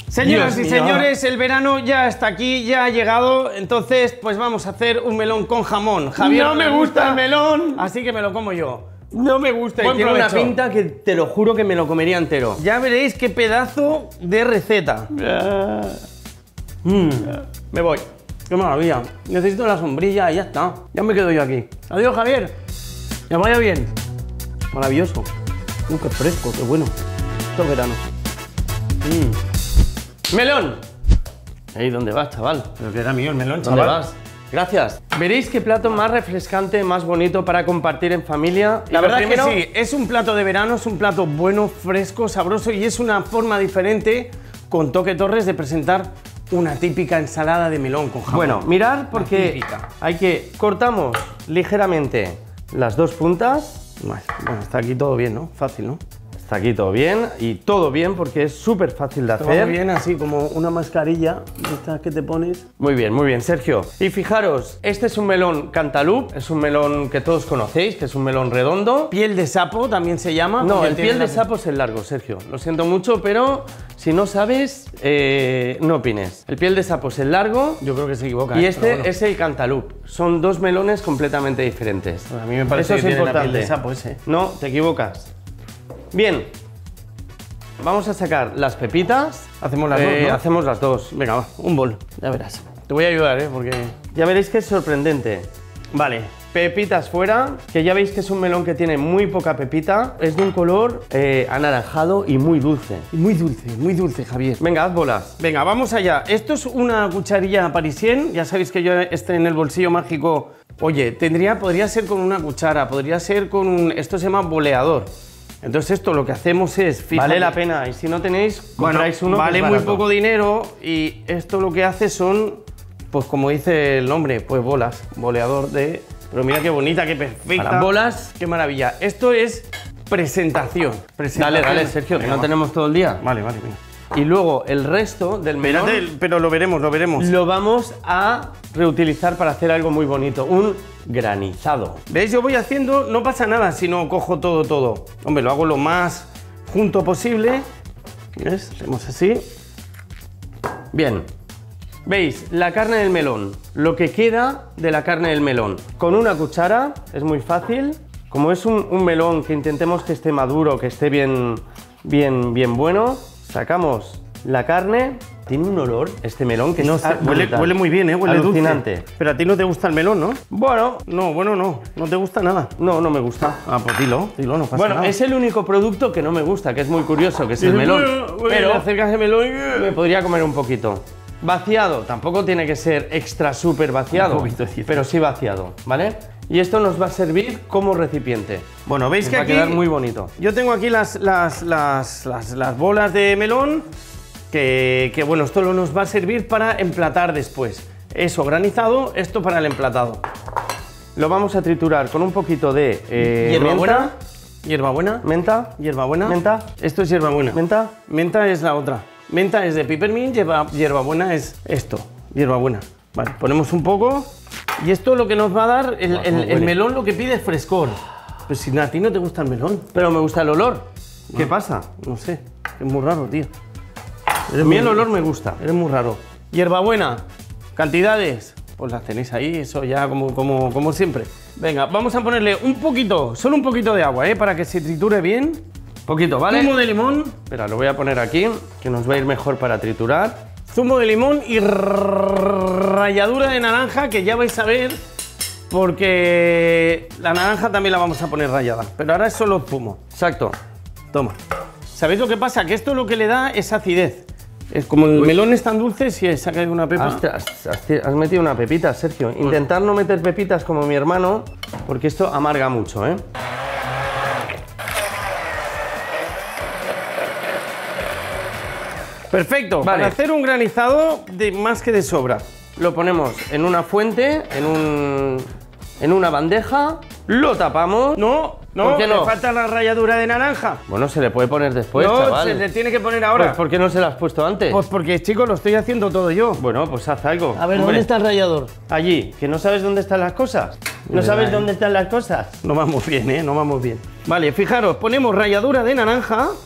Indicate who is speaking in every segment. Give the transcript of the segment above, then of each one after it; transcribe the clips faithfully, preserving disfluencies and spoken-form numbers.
Speaker 1: Señoras
Speaker 2: Dios
Speaker 1: y
Speaker 2: mío.
Speaker 1: señores, el verano ya está aquí, ya ha llegado, entonces pues vamos a hacer un melón con jamón. Javier,
Speaker 2: no me gusta el melón.
Speaker 1: Así que me lo como yo.
Speaker 2: No me gusta.
Speaker 1: Buen
Speaker 2: Y tiene una
Speaker 1: provecho.
Speaker 2: pinta que te lo juro que me lo comería entero.
Speaker 1: Ya veréis qué pedazo de receta. Mm, me voy. Qué maravilla. Necesito la sombrilla y ya está. Ya me quedo yo aquí. Adiós, Javier. Que vaya bien. Maravilloso. Uh, qué fresco, qué bueno. Esto es verano. Mm. ¡Melón! Ey, ¿dónde vas, chaval?
Speaker 2: Pero que era mío el melón,
Speaker 1: ¿Dónde
Speaker 2: chaval.
Speaker 1: vas? Gracias.
Speaker 2: Veréis qué plato más refrescante, más bonito para compartir en familia. Y
Speaker 1: La
Speaker 2: lo
Speaker 1: verdad
Speaker 2: primero-
Speaker 1: es que sí, es un plato de verano, es un plato bueno, fresco, sabroso y es una forma diferente con Toque Torres de presentar una típica ensalada de melón con jamón.
Speaker 2: Bueno, mirad porque
Speaker 1: típica.
Speaker 2: hay que cortamos ligeramente las dos puntas.
Speaker 1: Bueno, está aquí todo bien, ¿no? Fácil, ¿no?
Speaker 2: Está aquí todo bien y todo bien porque es súper fácil de
Speaker 1: Todo
Speaker 2: hacer.
Speaker 1: bien, así como una mascarilla de estas que te pones.
Speaker 2: Muy bien, muy bien, Sergio. Y fijaros, este es un melón cantaloupe, es un melón que todos conocéis, que es un melón redondo.
Speaker 1: Piel de sapo también se llama.
Speaker 2: No,
Speaker 1: porque
Speaker 2: el
Speaker 1: tiene
Speaker 2: piel de
Speaker 1: la-
Speaker 2: sapo es el largo, Sergio. Lo siento mucho, pero si no sabes, eh, no opines. El piel de sapo es el largo
Speaker 1: Yo creo que se equivoca.
Speaker 2: y
Speaker 1: ¿eh?
Speaker 2: este
Speaker 1: Pero bueno.
Speaker 2: es el cantaloupe. Son dos melones completamente diferentes.
Speaker 1: A mí me parece
Speaker 2: Eso
Speaker 1: que
Speaker 2: es
Speaker 1: tiene la
Speaker 2: importante.
Speaker 1: piel de sapo ese.
Speaker 2: No, te equivocas. Bien. Vamos a sacar las pepitas.
Speaker 1: Hacemos las
Speaker 2: Eh,
Speaker 1: dos, ¿no?
Speaker 2: Hacemos las dos.
Speaker 1: Venga, va, un bol.
Speaker 2: Ya verás.
Speaker 1: Te voy a ayudar, ¿eh? Porque...
Speaker 2: Ya veréis que es sorprendente. Vale, pepitas fuera, que ya veis que es un melón que tiene muy poca pepita. Es de un color eh, anaranjado y muy dulce.
Speaker 1: Muy dulce, muy dulce, Javier.
Speaker 2: Venga, haz bolas.
Speaker 1: Venga, vamos allá. Esto es una cucharilla parisien. Ya sabéis que yo este en el bolsillo mágico... Oye, tendría, podría ser con una cuchara, podría ser con un... Esto se llama boleador. Entonces esto lo que hacemos es... fíjate-
Speaker 2: Vale la pena. Y si no tenéis,
Speaker 1: Bueno,
Speaker 2: compráis uno que
Speaker 1: vale
Speaker 2: es
Speaker 1: muy
Speaker 2: barato.
Speaker 1: poco dinero y esto lo que hace son, pues como dice el nombre, pues bolas, boleador de... Pero mira qué bonita, qué perfecta.
Speaker 2: Para bolas.
Speaker 1: Qué maravilla. Esto es presentación.
Speaker 2: Dale,
Speaker 1: presentación.
Speaker 2: dale, Sergio, que
Speaker 1: Venga,
Speaker 2: no
Speaker 1: va.
Speaker 2: tenemos todo el día.
Speaker 1: Vale, vale, venga.
Speaker 2: Y luego el resto del melón
Speaker 1: Espérate, pero lo veremos, lo veremos.
Speaker 2: lo vamos a reutilizar para hacer algo muy bonito. Un granizado.
Speaker 1: ¿Veis? Yo voy haciendo, no pasa nada si no cojo todo, todo. Hombre, lo hago lo más junto posible. ¿Ves? Hacemos así.
Speaker 2: Bien. ¿Veis? La carne del melón. Lo que queda de la carne del melón. Con una cuchara, es muy fácil. Como es un, un melón que intentemos que esté maduro, que esté bien, bien, bien bueno, sacamos la carne. Tiene un olor este melón que
Speaker 1: No
Speaker 2: es
Speaker 1: sé, huele,
Speaker 2: brutal.
Speaker 1: huele muy bien, ¿eh? Huele
Speaker 2: alucinante.
Speaker 1: dulce. Pero a ti no te gusta el melón, ¿no?
Speaker 2: Bueno,
Speaker 1: No, bueno, no. No te gusta nada.
Speaker 2: no, no me gusta.
Speaker 1: Ah, pues dilo, dilo, no pasa
Speaker 2: Bueno,
Speaker 1: nada.
Speaker 2: es el único producto que no me gusta, que es muy curioso, que es el melón.
Speaker 1: Pero
Speaker 2: Pero
Speaker 1: acercas el melón y...
Speaker 2: me podría comer un poquito. Vaciado, tampoco tiene que ser extra súper vaciado,
Speaker 1: Un poquito, sí.
Speaker 2: pero sí vaciado, ¿vale? Y esto nos va a servir como recipiente.
Speaker 1: Bueno, veis
Speaker 2: Nos
Speaker 1: que
Speaker 2: va
Speaker 1: aquí...
Speaker 2: a quedar muy bonito.
Speaker 1: Yo tengo aquí las, las, las, las, las bolas de melón, que, que bueno, esto lo nos va a servir para emplatar después. Eso granizado, esto para el emplatado.
Speaker 2: Lo vamos a triturar con un poquito de eh,
Speaker 1: ¿Hierbabuena?
Speaker 2: menta.
Speaker 1: ¿Hierbabuena?
Speaker 2: Menta.
Speaker 1: ¿Hierbabuena?
Speaker 2: Menta.
Speaker 1: Esto es hierbabuena.
Speaker 2: Menta.
Speaker 1: Menta es la otra. Menta es de peppermint, hierba, hierbabuena es esto, hierbabuena. Vale, ponemos un poco y esto lo que nos va a dar, el,
Speaker 2: Buah,
Speaker 1: el-
Speaker 2: cómo
Speaker 1: el
Speaker 2: huele.
Speaker 1: melón lo que pide es frescor. Pues si a ti no te gusta el melón,
Speaker 2: Pero me gusta el olor. ¿Qué
Speaker 1: Ah.
Speaker 2: pasa?
Speaker 1: no sé, es muy raro, tío.
Speaker 2: A mí el olor me gusta.
Speaker 1: Eres muy raro. Hierbabuena, cantidades, pues las tenéis ahí, eso ya como, como, como siempre. Venga, vamos a ponerle un poquito, solo un poquito de agua, ¿eh? Para que se triture bien.
Speaker 2: Poquito, ¿vale?
Speaker 1: Zumo de limón,
Speaker 2: Espera, lo voy a poner aquí, que nos va a ir mejor para triturar.
Speaker 1: zumo de limón y ralladura de naranja, que ya vais a ver, porque la naranja también la vamos a poner rallada. Pero ahora es solo zumo.
Speaker 2: Exacto.
Speaker 1: Toma. ¿Sabéis lo que pasa? Que esto lo que le da es acidez. Es como el melón es tan dulce, si se ha caído una pepa.
Speaker 2: Ostras, has, has metido una pepita, Sergio. Intentar no meter pepitas como mi hermano, porque esto amarga mucho, ¿eh?
Speaker 1: Perfecto.
Speaker 2: Vale.
Speaker 1: Para hacer un granizado de más que de sobra.
Speaker 2: Lo ponemos en una fuente, en un, en una bandeja, lo tapamos.
Speaker 1: No, no,
Speaker 2: ¿Por qué no?
Speaker 1: le falta la ralladura de naranja.
Speaker 2: Bueno, se le puede poner después,
Speaker 1: no,
Speaker 2: chaval.
Speaker 1: se le tiene que poner ahora.
Speaker 2: Pues, ¿por qué no se la has puesto antes?
Speaker 1: Pues porque, chicos, lo estoy haciendo todo yo.
Speaker 2: Bueno, pues haz algo.
Speaker 1: A ver,
Speaker 2: Hombre,
Speaker 1: ¿dónde está el rallador?
Speaker 2: Allí, que no sabes dónde están las cosas. ¿No
Speaker 1: verdad,
Speaker 2: sabes
Speaker 1: ¿eh?
Speaker 2: dónde están las cosas?
Speaker 1: No vamos bien, ¿eh? No vamos bien. Vale, fijaros, ponemos ralladura de naranja.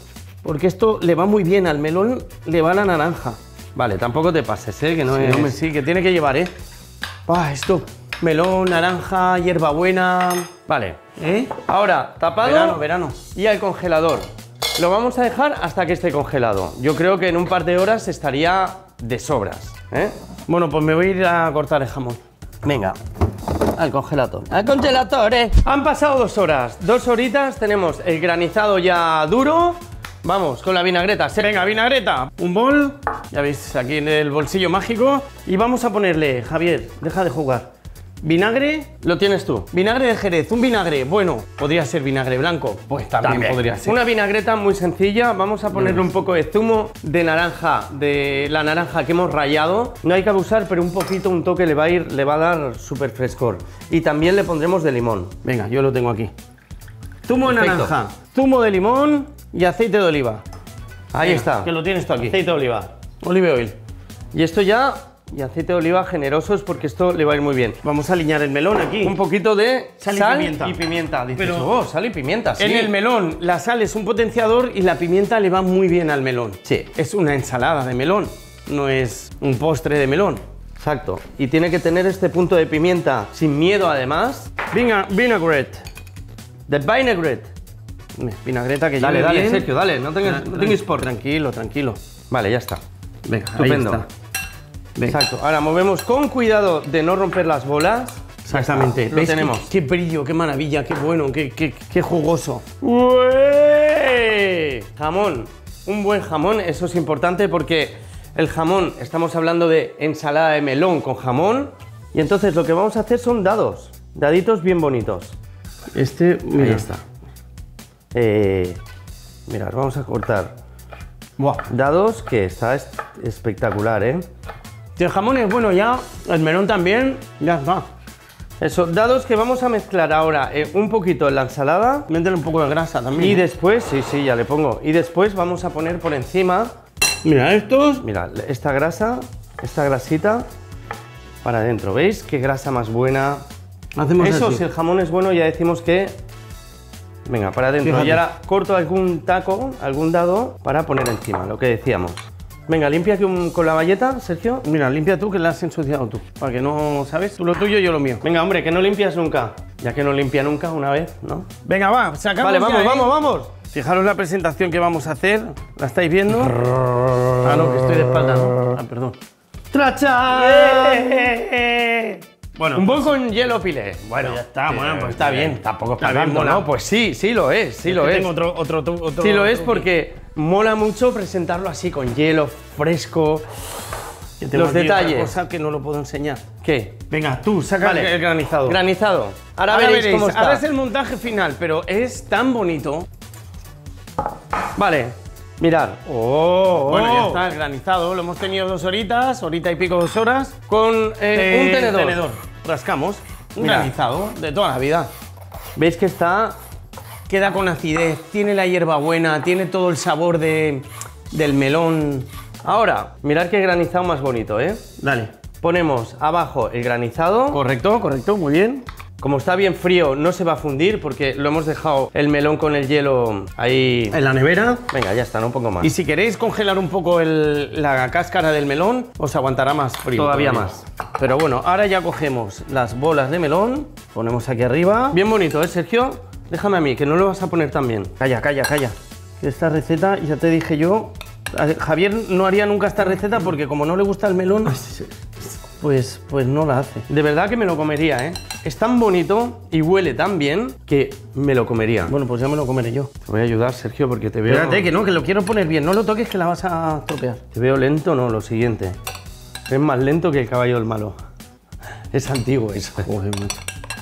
Speaker 1: porque esto le va muy bien al melón, le va la naranja.
Speaker 2: Vale, tampoco te pases, ¿eh? Que no
Speaker 1: Sí,
Speaker 2: es...
Speaker 1: hombre, sí, que tiene que llevar, ¿eh? Ah, esto, melón, naranja, hierbabuena...
Speaker 2: Vale.
Speaker 1: ¿Eh?
Speaker 2: Ahora, tapado
Speaker 1: Verano, verano.
Speaker 2: y al congelador. Lo vamos a dejar hasta que esté congelado. Yo creo que en un par de horas estaría de sobras, ¿eh?
Speaker 1: Bueno, pues me voy a ir a cortar el jamón.
Speaker 2: Venga, al congelador. ¡Al congelador, eh! Han pasado dos horas. Dos horitas, tenemos el granizado ya duro. Vamos, con la vinagreta.
Speaker 1: Venga, vinagreta. Un bol, ya veis, aquí en el bolsillo mágico. Y vamos a ponerle, Javier, deja de jugar. Vinagre,
Speaker 2: Lo tienes tú.
Speaker 1: vinagre de Jerez, un vinagre, bueno, podría ser vinagre blanco, pues también, podría ser.
Speaker 2: Una vinagreta muy sencilla. Vamos a ponerle un poco de zumo de naranja, de la naranja que hemos rallado. No hay que abusar, pero un poquito, un toque le va a ir, le va a dar súper frescor. Y también le pondremos de limón.
Speaker 1: Venga, yo lo tengo aquí. Zumo de
Speaker 2: Perfecto.
Speaker 1: naranja, zumo de limón y aceite de oliva.
Speaker 2: Ahí
Speaker 1: Venga,
Speaker 2: está.
Speaker 1: Que lo tienes tú aquí. Aceite de oliva. Olive oil.
Speaker 2: Y esto ya, y aceite de oliva generosos porque esto le va a ir muy bien.
Speaker 1: Vamos a aliñar el melón aquí.
Speaker 2: Un poquito de
Speaker 1: Sal
Speaker 2: sal,
Speaker 1: y pimienta.
Speaker 2: y pimienta. Dices,
Speaker 1: Pero-
Speaker 2: oh, sal y pimienta, sí.
Speaker 1: En el melón, la sal es un potenciador y la pimienta le va muy bien al melón.
Speaker 2: Sí.
Speaker 1: Es una ensalada de melón, no es un postre de melón.
Speaker 2: Exacto. Y tiene que tener este punto de pimienta sin miedo, además.
Speaker 1: Vina- vinaigrette.
Speaker 2: De vinaigrette.
Speaker 1: Vinagreta que
Speaker 2: Dale,
Speaker 1: lleve
Speaker 2: dale,
Speaker 1: bien.
Speaker 2: Sergio, dale. No tengas, no tengas por.
Speaker 1: Tranquilo, tranquilo.
Speaker 2: Vale, ya está.
Speaker 1: Venga,
Speaker 2: Estupendo.
Speaker 1: ahí está. Venga.
Speaker 2: Exacto. Ahora movemos con cuidado de no romper las bolas.
Speaker 1: Exactamente.
Speaker 2: Lo
Speaker 1: ¿Veis
Speaker 2: tenemos.
Speaker 1: Qué, qué brillo, qué maravilla, qué bueno, qué, qué, qué jugoso.
Speaker 2: ¡Ué! Jamón. Un buen jamón, eso es importante porque el jamón, estamos hablando de ensalada de melón con jamón. Y entonces lo que vamos a hacer son dados. Daditos bien bonitos.
Speaker 1: Este, mira.
Speaker 2: Ahí está. Eh, mirad, vamos a cortar
Speaker 1: Buah.
Speaker 2: dados, que está es- espectacular, ¿eh?
Speaker 1: Si el jamón es bueno ya, el melón también, ya está.
Speaker 2: Eso, dados que vamos a mezclar ahora eh, un poquito en la ensalada.
Speaker 1: Métele un poco de grasa también.
Speaker 2: Y
Speaker 1: ¿eh?
Speaker 2: después, sí, sí, ya le pongo. Y después vamos a poner por encima,
Speaker 1: Mira, estos.
Speaker 2: mira, esta grasa, esta grasita para adentro. ¿Veis qué grasa más buena?
Speaker 1: Hacemos
Speaker 2: Eso,
Speaker 1: así.
Speaker 2: si el jamón es bueno, ya decimos que... Venga, para adentro.
Speaker 1: Fíjate.
Speaker 2: Y ahora corto algún taco, algún dado para poner encima, lo que decíamos. Venga, limpia aquí un- con la bayeta, Sergio.
Speaker 1: Mira, limpia tú que la has ensuciado tú. Para que no, ¿sabes? Tú lo tuyo, yo lo mío.
Speaker 2: Venga, hombre, que no limpias nunca. Ya que no limpia nunca una vez, ¿no?
Speaker 1: Venga, va, sacamos
Speaker 2: Vale,
Speaker 1: ya,
Speaker 2: vamos,
Speaker 1: ¿eh?
Speaker 2: vamos, vamos.
Speaker 1: Fijaros la presentación que vamos a hacer. ¿La estáis viendo? Ah, no, que estoy de espalda, ¿no? Ah, perdón.
Speaker 2: ¡Trachán!
Speaker 1: Bueno,
Speaker 2: Un bol con hielo pilé. Bueno,
Speaker 1: ya está,
Speaker 2: eh,
Speaker 1: bueno, pues está bien.
Speaker 2: Tampoco
Speaker 1: Está
Speaker 2: está
Speaker 1: bien,
Speaker 2: tanto,
Speaker 1: mola.
Speaker 2: ¿no? Pues sí, sí lo es, sí lo
Speaker 1: que
Speaker 2: es.
Speaker 1: Tengo otro, otro, otro,
Speaker 2: Sí lo es
Speaker 1: otro-
Speaker 2: porque mola mucho presentarlo así con hielo fresco.
Speaker 1: que tengo
Speaker 2: los
Speaker 1: aquí otra
Speaker 2: detalles.
Speaker 1: cosa que no lo puedo enseñar.
Speaker 2: ¿Qué?
Speaker 1: Venga, tú, saca
Speaker 2: Vale.
Speaker 1: el granizado.
Speaker 2: Granizado. Ahora,
Speaker 1: Ahora
Speaker 2: veréis,
Speaker 1: veréis,
Speaker 2: cómo está.
Speaker 1: ahora es el montaje final, pero es tan bonito.
Speaker 2: Vale, mirad. Oh,
Speaker 1: Bueno, ya
Speaker 2: oh.
Speaker 1: está el granizado. Lo hemos tenido dos horitas, horita y pico, dos horas.
Speaker 2: Con eh, un
Speaker 1: Eh,
Speaker 2: tenedor.
Speaker 1: Rascamos. Un
Speaker 2: Mira.
Speaker 1: granizado de toda la vida.
Speaker 2: ¿Veis que está?
Speaker 1: Queda con acidez, tiene la hierba buena, tiene todo el sabor de, del melón.
Speaker 2: Ahora, mirad qué granizado más bonito, ¿eh?
Speaker 1: Dale.
Speaker 2: Ponemos abajo el granizado.
Speaker 1: Correcto, correcto, muy bien.
Speaker 2: Como está bien frío, no se va a fundir porque lo hemos dejado el melón con el hielo ahí.
Speaker 1: En la nevera.
Speaker 2: Venga, ya está, no un poco más.
Speaker 1: Y si queréis congelar un poco el- la cáscara del melón, os aguantará más frío.
Speaker 2: Todavía más.
Speaker 1: Pero bueno, ahora ya cogemos las bolas de melón, ponemos aquí arriba.
Speaker 2: Bien bonito, ¿eh, Sergio? Déjame a mí, que no lo vas a poner tan bien.
Speaker 1: Calla, calla, calla. Esta receta, ya te dije yo, a- Javier no haría nunca esta receta porque como no le gusta el melón, pues, pues no la hace.
Speaker 2: De verdad que me lo comería, ¿eh? Es tan bonito y huele tan bien que me lo comería.
Speaker 1: Bueno, pues ya me lo comeré yo.
Speaker 2: Te voy a ayudar, Sergio, porque te veo...
Speaker 1: Espérate, que no, que lo quiero poner bien. No lo toques que la vas a estropear.
Speaker 2: Te veo lento, no, lo siguiente. Es más lento que el caballo del malo. Es antiguo eso.
Speaker 1: Joder, macho.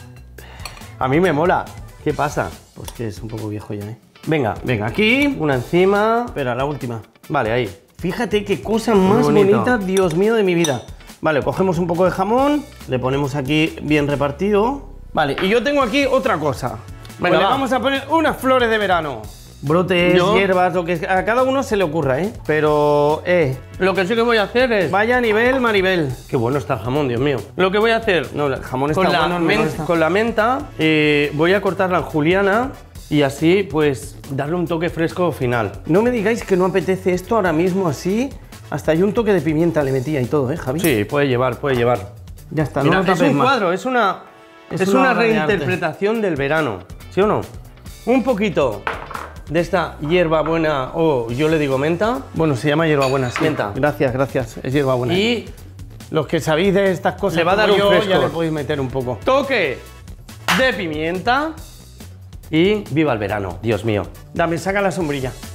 Speaker 2: A mí me mola. ¿Qué pasa?
Speaker 1: Pues que es un poco viejo ya, ¿eh?
Speaker 2: Venga,
Speaker 1: Venga, aquí.
Speaker 2: una encima.
Speaker 1: Espera, la última.
Speaker 2: Vale, ahí.
Speaker 1: Fíjate qué cosa más
Speaker 2: bonito.
Speaker 1: bonita, Dios mío, de mi vida. Vale, cogemos un poco de jamón, le ponemos aquí bien repartido. Vale, y yo tengo aquí otra cosa.
Speaker 2: Venga,
Speaker 1: Pues le
Speaker 2: va.
Speaker 1: vamos a poner unas flores de verano. Brotes,
Speaker 2: Yo-
Speaker 1: hierbas, lo que a cada uno se le ocurra, ¿eh? Pero, eh,
Speaker 2: Lo que sí que voy a hacer es...
Speaker 1: vaya a nivel, Maribel.
Speaker 2: Qué bueno está el jamón, Dios mío. Lo que voy a hacer...
Speaker 1: No, el jamón está
Speaker 2: Con la,
Speaker 1: bueno, el melón
Speaker 2: men-
Speaker 1: está-
Speaker 2: con la menta eh, voy a cortarla en juliana y así pues darle un toque fresco final.
Speaker 1: No me digáis que no apetece esto ahora mismo así. Hasta hay un toque de pimienta le metía y todo, ¿eh, Javi?
Speaker 2: Sí, puede llevar, puede llevar.
Speaker 1: Ya está,
Speaker 2: Mira,
Speaker 1: no lo
Speaker 2: es
Speaker 1: tapes
Speaker 2: un
Speaker 1: más.
Speaker 2: cuadro, es una,
Speaker 1: Es
Speaker 2: es
Speaker 1: una
Speaker 2: una
Speaker 1: obra de arte.
Speaker 2: reinterpretación del verano, ¿sí o no? Un poquito de esta hierbabuena, o yo le digo menta,
Speaker 1: Bueno, se llama hierbabuena, sí.
Speaker 2: Menta.
Speaker 1: Gracias, gracias. Es hierbabuena.
Speaker 2: y
Speaker 1: los que sabéis de estas cosas
Speaker 2: le va a dar
Speaker 1: como
Speaker 2: un
Speaker 1: yo,
Speaker 2: frescor.
Speaker 1: ya le podéis meter un poco.
Speaker 2: toque de pimienta y viva el verano, Dios mío.
Speaker 1: Dame, saca la sombrilla.